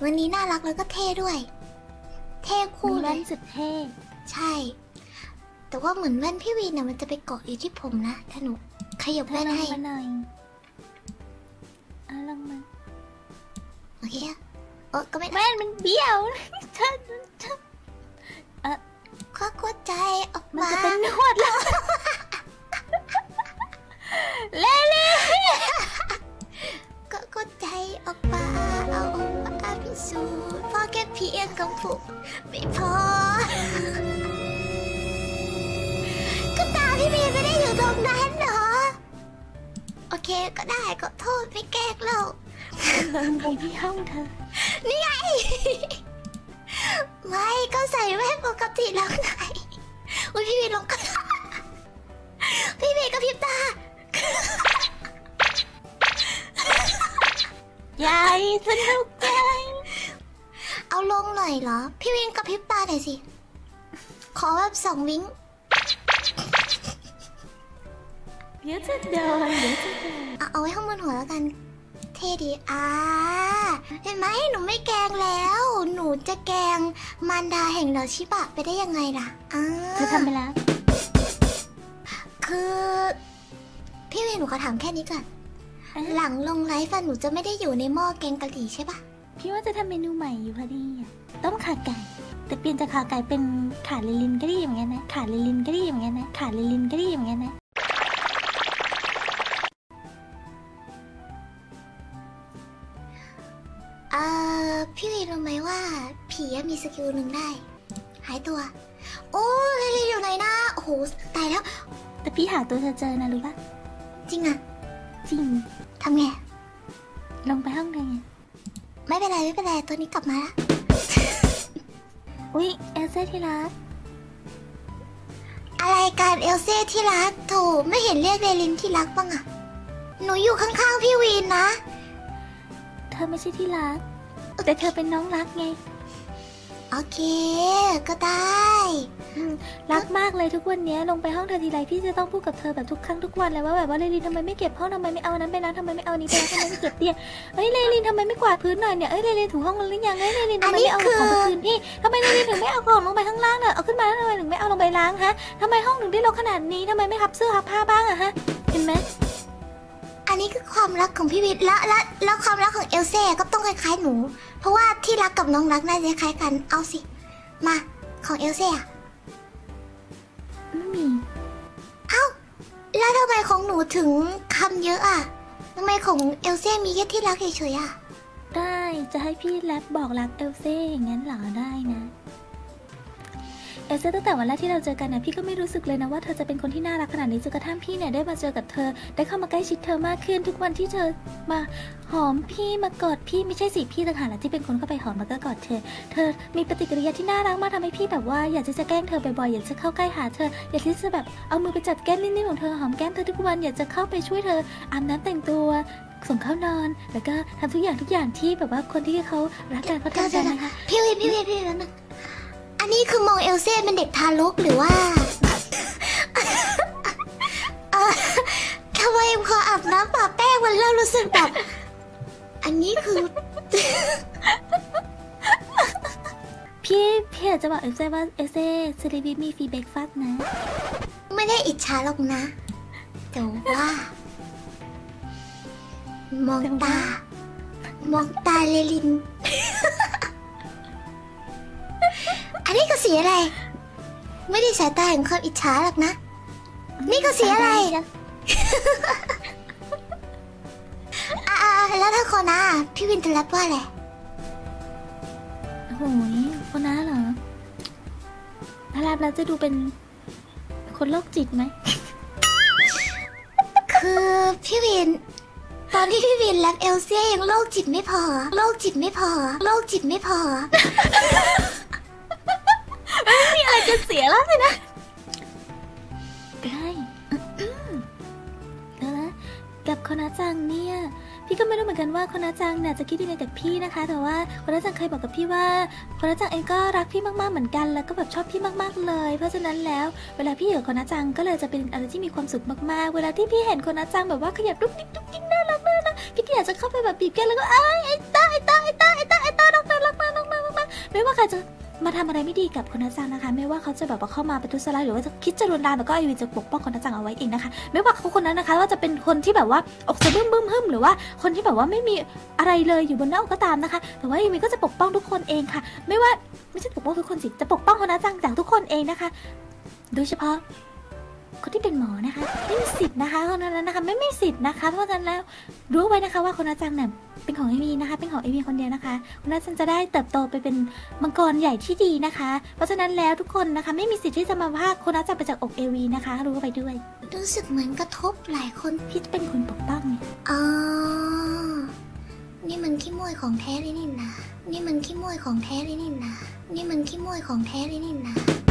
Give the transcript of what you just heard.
วันนี้น่ารักแล้วก็เท่ด้วยเท่คู่เลยสุดเท่ใช่แต่ว่าเหมือนแว่นพี่วีนมันจะไปเกาะอยู่ที่ผมนะถ้าหนูขยับแว่นให้หน่อยลงมาโอเคก็ไม่แว่นมันเบี้ยวฉันควักหัวใจออกมาจะเป็นนวดแล้วเล่ก็หัวใจออกมาเอาออกมาพิสูจน์พอแค่เพียงกับผมไม่พอก็ตาพี่วีไม่ได้อยู่ตรงนั้นเหรอโอเคก็ได้ก็โทษไม่แกล้งเราเดินไปที่ห้องเธอนี่ไงไม่ก็ใส่แว่นปกติแล้วไงอุ้ยพี่วีลงกันพี่วีกับพริบตายายสนุกใจเอาลงหน่อยเหรอพี่วีกับพริบตาหน่อยสิขอแบบ2 วิ้งเดี๋ยวจะโดนเอาไว้ข้างบนหัวแล้วกันเท่ดีเห็นไหมหนูไม่แกงแล้วหนูจะแกงมารดาแห่งดาวชิบะไปได้ยังไงล่ะเธอทำไปแล้วคือพี่เวย์หนูขอถามแค่นี้ก่อนหลังลงไลฟ์หนูจะไม่ได้อยู่ในหม้อแกงกะหรี่ใช่ปะพี่ว่าจะทำเมนูใหม่อยู่พอดีต้มข่าไก่แต่เปลี่ยนจากข่าไก่เป็นข่าลิลินก็ได้อย่างเงี้ยนะข่าลิลินก็ได้อย่างเงี้ยนะข่าลิลินก็ได้อย่างเงี้ยนะพี่วีรู้ไหมว่าผีมีสกิลหนึ่งได้หายตัวโอ้ยเลยอยู่ไหนนะโอ้โหตายแล้วแต่พี่หาตัวเจอนะรู้ปะจริงอะจริงทำไงลงไปห้องไงไม่เป็นไรตัวนี้กลับมาละอุ๊ยเอลเซ่ที่รักอะไรกันเอลเซ่ที่รักโถไม่เห็นเรียกเรลินที่รักบ้างอะหนูอยู่ข้างๆพี่วีนนะเธอไม่ใช่ที่รักแต่เธอเป็นน้องรักไงโอเคก็ได้รักมากเลยทุกวันนี้ลงไปห้องเธอทีไรพี่จะต้องพูดกับเธอแบบทุกครั้งทุกวันเลยว่าแบบว่าเลลินทำไมไม่เก็บห้องทำไมไม่เอานั้นไปล้างทำไมไม่เอานี้ไปล้างทำไมไม่เก็บเตียงเลลินทำไมไม่กวาดพื้นหน่อยเนี่ยเลลินถูห้องหรือยังเลลินทำไมไม่เอาของไปคืนพี่ทำไมเลลินถึงไม่เอาของลงไปข้างล่างเนี่ยเอาขึ้นมาแล้วทำไมถึงไม่เอาลงไปล้างฮะทำไมห้องถึงได้รกขนาดนี้ทำไมไม่พับเสื้อพับผ้าบ้างอะฮะเห็นไหมอันนี้คือความรักของพี่วิทย์แล้วความรักของเอลเซ่ก็ต้องคล้ายๆหนูเพราะว่าที่รักกับน้องรักน่าจะคล้ายกันเอาสิมาของเอลเซ่ไม่มีแล้วทำไมของหนูถึงคำเยอะอ่ะทำไมของเอลเซ่มีแค่ที่รักเฉยๆอ่ะได้จะให้พี่แรปบอกรักเอลเซ่อย่างนั้นเหรอได้นะเอลเซ่ตั้งแต่วันแรกที่เราเจอกันเนี่ยพี่ก็ไม่รู้สึกเลยนะว่าเธอจะเป็นคนที่น่ารักขนาดนี้จนกระทั่งพี่เนี่ยได้มาเจอกับเธอได้เข้ามาใกล้ชิดเธอมากขึ้นทุกวันที่เธอมาหอมพี่มากอดพี่ไม่ใช่สิพี่ต่างหากแหละที่เป็นคนเข้าไปหอมแล้วก็กอดเธอมีปฏิกิริยาที่น่ารักมากทำให้พี่แบบว่าอยากจะแกล้งเธอบ่อยๆอยากจะเข้าใกล้หาเธออยากที่จะแบบเอามือไปจับแก้มนิ่มๆของเธอหอมแก้มเธอทุกวันอยากจะเข้าไปช่วยเธออาบน้ำแต่งตัวส่งเข้านอนแล้วก็ทำทุกอย่างที่แบบว่าคนที่เขารักกันเขาทำกันนะคะพี่แล้วนะอันนี้คือมองเอลเซ่เป็นเด็กทารกหรือว่าทำไมพออาบน้ำปะแป้งมันเริ่มรู้สึกแบบอันนี้คือพี่อยากจะบอกเอลเซ่ว่าเอลเซ่เซเลบริมีฟรีเบรกฟาสต์นะไม่ได้อิจฉาหรอกนะแต่ว่ามองตาเลลินอันนี้ก็สีอะไรไม่ได้สายตาแห่งความอิจฉาหรอกนะนี่ก็สีอะไรแล้วถ้าคนนะพี่วินจะรับว่าอะไรโอ้โหคนนะเหรอถ้ารับแล้วจะดูเป็นคนโรคจิตไหมคือพี่วินตอนที่พี่วินแรปเอลเซ่ยังโรคจิตไม่พอไม่มีอะไรจะเสียแล้วสินะได้แล้วนะกับคณะจังเนี่ยพี่ก็ไม่รู้เหมือนกันว่าคณะจังเนี่ยจะคิดยังไงกับพี่นะคะแต่ว่าคณะจังเคยบอกกับพี่ว่าคณะจังเองก็รักพี่มากๆเหมือนกันแล้วก็แบบชอบพี่มากๆเลยเพราะฉะนั้นแล้วเวลาพี่อยู่กับคณะจังก็เลยจะเป็นอะไรที่มีความสุขมากๆเวลาที่พี่เห็นคณะจังแบบว่าขยับดุ๊กดิ๊กน่ารักพี่ก็อยากจะเข้าไปแบบบีบแก้มแล้วก็ไอ้ตาน้องตารจะมาทำอะไรไม่ดีกับคนนัจังนะคะไม่ว่าเขาจะแบบว่าเข้ามาประทุษร้ายหรือว่าจะคิดจะรุนแรงแต่ก็ไอวีจะปกป้องคนนัจังเอาไว้เองนะคะไม่ว่าเขาคนนั้นนะคะว่าจะเป็นคนที่แบบว่าอกสะบึ้มหรือว่าคนที่แบบว่าไม่มีอะไรเลยอยู่บนหน้าอกก็ตามนะคะแต่ว่าไอวีก็จะปกป้องทุกคนเองค่ะไม่ใช่ปกป้องทุกคนสิจะปกป้องคนนัจังจากทุกคนเองนะคะโดยเฉพาะคนที่เป็นหมอนะคะไม่มีสิทธิ์นะคะคนนั้นนะคะไม่มีสิทธิ์นะคะเพราะฉะนั้นแล้วรู้ไว้นะคะว่าคนนัจังเนี่ยเป็นของเอวีนะคะเป็นของเอวีคนเดียวนะคะคนนัจังจะได้เติบโตไปเป็นมังกรใหญ่ที่ดีนะคะเพราะฉะนั้นแล้วทุกคนนะคะไม่มีสิทธิ์ที่จะมาพากคนนัจังไปจากอกเอวีนะคะรู้ไว้ด้วยรู้สึกเหมือนกระทบหลายคนพี่จะเป็นคนปกป้องเนี่ยอ๋อนี่มันขี้ม้วยของแท้เลยนี่นะนี่มันขี้ม้วยของแท้เลยนี่นะนี่มันขี้ม้วยของแท้เลยนี่นะ